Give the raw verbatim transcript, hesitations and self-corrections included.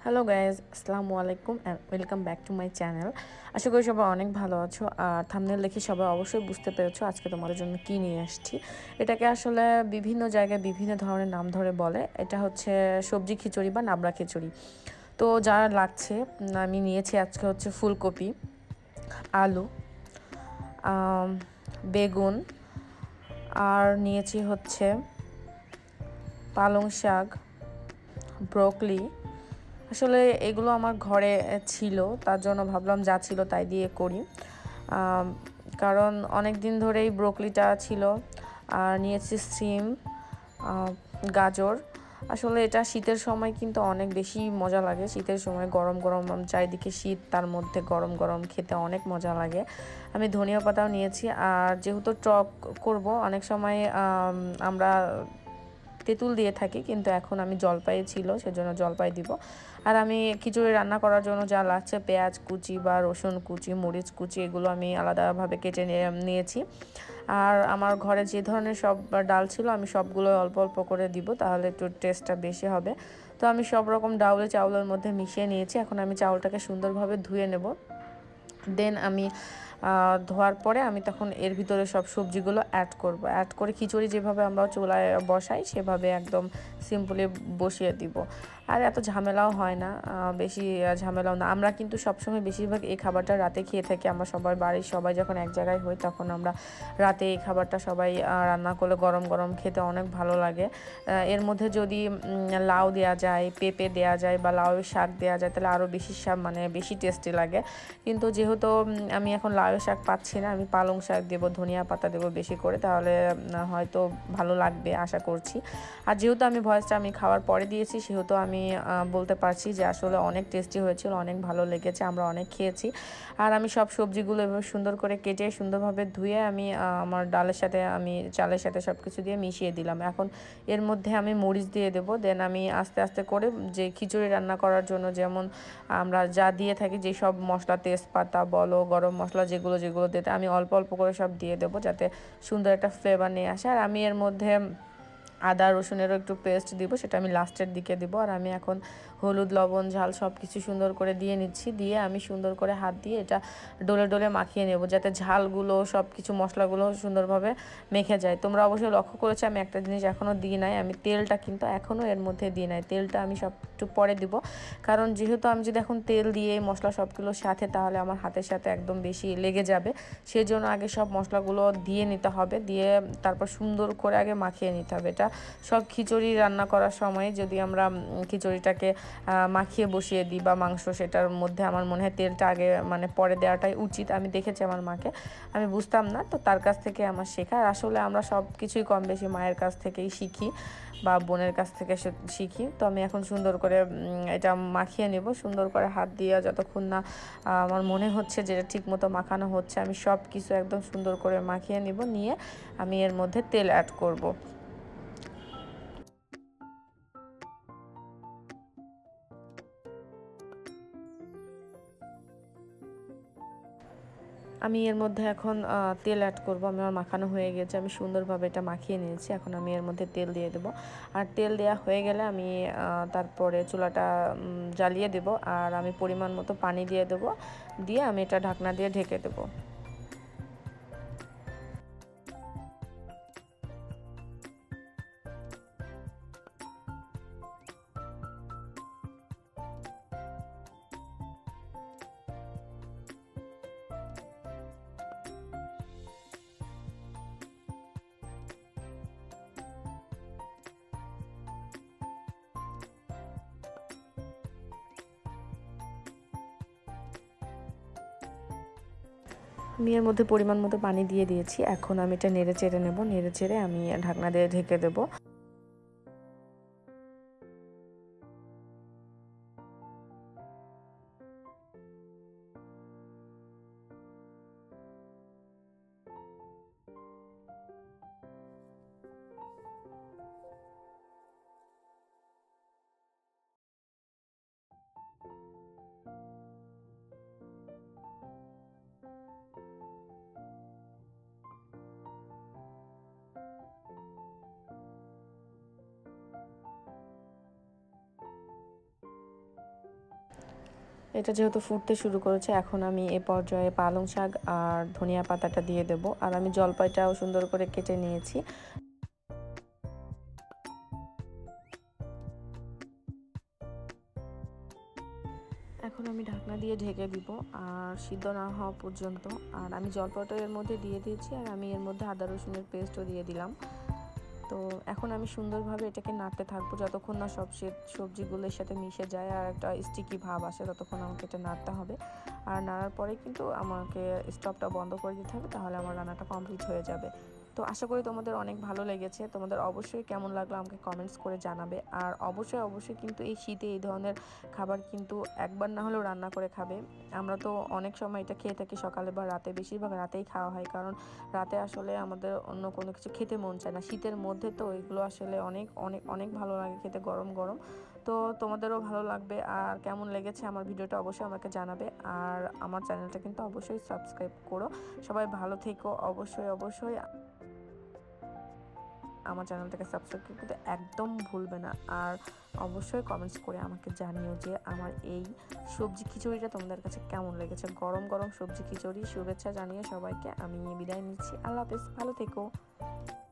Hello guys, আসসালামু আলাইকুম and welcome back to my channel. আশা করি সবাই অনেক ভালো আছো। আর থাম্বনেল দেখে সবাই অবশ্যই বুঝতে পেরেছো আজকে তোমাদের জন্য কী নিয়ে আসছি। এটাকে আসলে বিভিন্ন জায়গায় বিভিন্ন ধরনের নাম ধরে বলে। এটা হচ্ছে সবজি খিচুড়ি বা নাবড়া খিচুড়ি। তো যা লাগছে আমি নিয়েছি আজকে হচ্ছে ফুলকপি, আলু, বেগুন, আর নিয়েছি হচ্ছে পালং শাক, ব্রকলি। আসলে এগুলো আমার ঘরে ছিল, তার জন্য ভাবলাম যা ছিল তাই দিয়ে করি। কারণ অনেক দিন ধরেই ব্রকলিটা ছিল। আর নিয়েছি সিম, গাজর। আসলে এটা শীতের সময় কিন্তু অনেক বেশি মজা লাগে। শীতের সময় গরম গরম চারিদিকে শীত, তার মধ্যে গরম গরম খেতে অনেক মজা লাগে। আমি ধনিয়া পাতাও নিয়েছি। আর যেহেতু টক করব, অনেক সময় আমরা তেঁতুল দিয়ে থাকি, কিন্তু এখন আমি জলপাই ছিল সেজন্য জলপাই দিব। আর আমি খিচুড়ি রান্না করার জন্য যা লাগছে পেঁয়াজ কুচি বা রসুন কুচি, মরিচ কুচি, এগুলো আমি আলাদাভাবে কেটে নিয়েছি। আর আমার ঘরে যে ধরনের সব ডাল ছিল আমি সবগুলো অল্প অল্প করে দিব, তাহলে একটু টেস্টটা বেশি হবে। তো আমি সব রকম ডাউলে চাউলের মধ্যে মিশিয়ে নিয়েছি। এখন আমি চাউলটাকে সুন্দরভাবে ধুয়ে নেব। দেন আমি ধোয়ার পরে আমি তখন এর ভিতরে সব সবজিগুলো অ্যাড করব। অ্যাড করে খিচুড়ি যেভাবে আমরা চুলায় বসাই সেভাবে একদম সিম্পলি বসিয়ে দিব। আর এত ঝামেলাও হয় না, বেশি ঝামেলাও না। আমরা কিন্তু সবসময় বেশিরভাগ এই খাবারটা রাতে খেয়ে থাকি। আমরা সবাই বাড়ির সবাই যখন এক জায়গায় হই তখন আমরা রাতে এই খাবারটা সবাই রান্না করলে গরম গরম খেতে অনেক ভালো লাগে। এর মধ্যে যদি লাউ দেওয়া যায়, পেঁপে দেওয়া যায় বা লাউ শাক দেওয়া যায় তাহলে আরও বেশি মানে বেশি টেস্টি লাগে। কিন্তু যেহেতু আমি এখন লাউ শাক পাচ্ছি না, আমি পালং শাক দেবো, ধনিয়া পাতা দেবো বেশি করে, তাহলে হয়তো ভালো লাগবে আশা করছি। আর যেহেতু আমি ভয়েসটা আমি খাওয়ার পরে দিয়েছি সেহেতু আমি বলতে পারছি যে আসলে অনেক টেস্টি হয়েছিল, অনেক ভালো লেগেছে, আমরা অনেক খেয়েছি। আর আমি সব সবজিগুলো এভাবে সুন্দর করে কেটে সুন্দরভাবে ধুয়ে আমি আমার ডালের সাথে আমি চালের সাথে সব কিছু দিয়ে মিশিয়ে দিলাম। এখন এর মধ্যে আমি মরিচ দিয়ে দেবো। দেন আমি আস্তে আস্তে করে যে খিচুড়ি রান্না করার জন্য যেমন আমরা যা দিয়ে থাকি, যে সব মশলা, তেজপাতা বলো, গরম মশলা, যেগুলো যেগুলো দিতে আমি অল্প অল্প করে সব দিয়ে দেবো যাতে সুন্দর একটা ফ্লেভার নিয়ে আসে। আর আমি এর মধ্যে আদা রসুনেরও একটু পেস্ট দিব, সেটা আমি লাস্টের দিকে দিব। আর আমি এখন হলুদ, লবণ, ঝাল সব কিছু সুন্দর করে দিয়ে নিচ্ছি। দিয়ে আমি সুন্দর করে হাত দিয়ে এটা ডলে ডলে মাখিয়ে নেব যাতে ঝালগুলো সব কিছু মশলাগুলো সুন্দরভাবে মেখে যায়। তোমরা অবশ্যই লক্ষ্য করেছো আমি একটা জিনিস এখনও দিই নাই, আমি তেলটা কিন্তু এখনও এর মধ্যে দিই নাই। তেলটা আমি সব একটু পরে দিব, কারণ যেহেতু আমি যদি এখন তেল দিয়ে মশলা সবগুলোর সাথে তাহলে আমার হাতের সাথে একদম বেশি লেগে যাবে। সেই জন্য আগে সব মশলাগুলো দিয়ে নিতে হবে, দিয়ে তারপর সুন্দর করে আগে মাখিয়ে নিতে হবে। এটা সব খিচুড়ি রান্না করার সময় যদি আমরা খিচুড়িটাকে মাখিয়ে বসিয়ে দিই বা মাংস, সেটার মধ্যে আমার মনে হয় তেলটা আগে মানে পরে দেওয়াটাই উচিত। আমি দেখেছি আমার মাকে, আমি বুঝতাম না, তো তার কাছ থেকে আমার শেখা। আসলে আমরা সব কিছুই কম বেশি মায়ের কাছ থেকেই শিখি বা বোনের কাছ থেকে শিখি। তো আমি এখন সুন্দর করে এটা মাখিয়ে নেব, সুন্দর করে হাত দিয়ে যতক্ষণ না আমার মনে হচ্ছে যে ঠিক মতো মাখানো হচ্ছে আমি সব কিছু একদম সুন্দর করে মাখিয়ে নিব। নিয়ে আমি এর মধ্যে তেল অ্যাড করব। আমি এর মধ্যে এখন তেল অ্যাড করব। আমি আমার মাখানো হয়ে গেছে, আমি সুন্দরভাবে এটা মাখিয়ে নিয়েছি। এখন আমি এর মধ্যে তেল দিয়ে দেবো। আর তেল দেওয়া হয়ে গেলে আমি তারপরে চুলাটা জ্বালিয়ে দেব। আর আমি পরিমাণ মতো পানি দিয়ে দেবো, দিয়ে আমি এটা ঢাকনা দিয়ে ঢেকে দেবো। আমি এর মধ্যে পরিমাণ মতো পানি দিয়ে দিয়েছি। এখন আমি এটা নেড়ে চেড়ে নেব, নেড়ে চেড়ে আমি ঢাকনা দিয়ে ঢেকে দেবো। এটা যেহেতু ফুটতে শুরু করেছে, এখন আমি এ পর্যায়ে পালং শাক আর ধনিয়া পাতাটা দিয়ে দেব। আর আমি জলপাইটাও সুন্দর করে কেটে নিয়েছি। এখন আমি ঢাকনা দিয়ে ঢেকে দিব আর সিদ্ধ না হওয়া পর্যন্ত। আর আমি জলপাইটা এর মধ্যে দিয়ে দিয়েছি, আর আমি এর মধ্যে আদা রসুনের পেস্টও দিয়ে দিলাম। তো এখন আমি সুন্দরভাবে এটাকে নাড়তে থাকবো যতক্ষণ না সব সবজিগুলোর সাথে মিশে যায় আর একটা স্টিকি ভাব আসে, ততক্ষণ আমাকে এটা নাড়তে হবে। আর নাড়ার পরে কিন্তু আমাকে স্টোভটা বন্ধ করে দিতে হবে, তাহলে আমার রান্নাটা কমপ্লিট হয়ে যাবে। তো আশা করি তোমাদের অনেক ভালো লেগেছে। তোমাদের অবশ্যই কেমন লাগলো আমাকে কমেন্টস করে জানাবে। আর অবশ্যই অবশ্যই কিন্তু এই শীতে এই ধরনের খাবার কিন্তু একবার না হলেও রান্না করে খাবে। আমরা তো অনেক সময় এটা খেয়ে থাকি সকালে বা রাতে, বেশিরভাগ রাতেই খাওয়া হয়, কারণ রাতে আসলে আমাদের অন্য কোনো কিছু খেতে মন চায় না। শীতের মধ্যে তো এগুলো আসলে অনেক অনেক অনেক ভালো লাগে খেতে, গরম গরম। তো তোমাদেরও ভালো লাগবে। আর কেমন লেগেছে আমার ভিডিওটা অবশ্যই আমাকে জানাবে। আর আমার চ্যানেলটা কিন্তু অবশ্যই সাবস্ক্রাইব করো। সবাই ভালো থেকো, অবশ্যই অবশ্যই আমার চ্যানেলটাকে সাবস্ক্রাইব করতে একদম ভুলবে না। আর অবশ্যই কমেন্টস করে আমাকে জানিও যে আমার এই সবজি খিচুড়িটা তোমাদের কাছে কেমন লেগেছে। গরম গরম সবজি খিচুড়ি শুভেচ্ছা জানিয়ে সবাইকে আমি বিদায় নিচ্ছি। আল্লাহ হাফেজ, ভালো থেকো।